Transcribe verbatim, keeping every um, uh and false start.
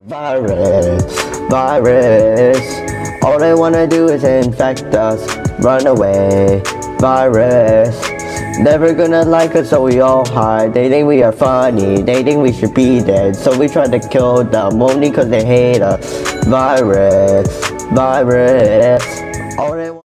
Virus, virus, all they wanna do is infect us, run away. Virus, never gonna like us, so we all hide. They think we are funny, they think we should be dead, so we try to kill them only cause they hate us. Virus, virus, all they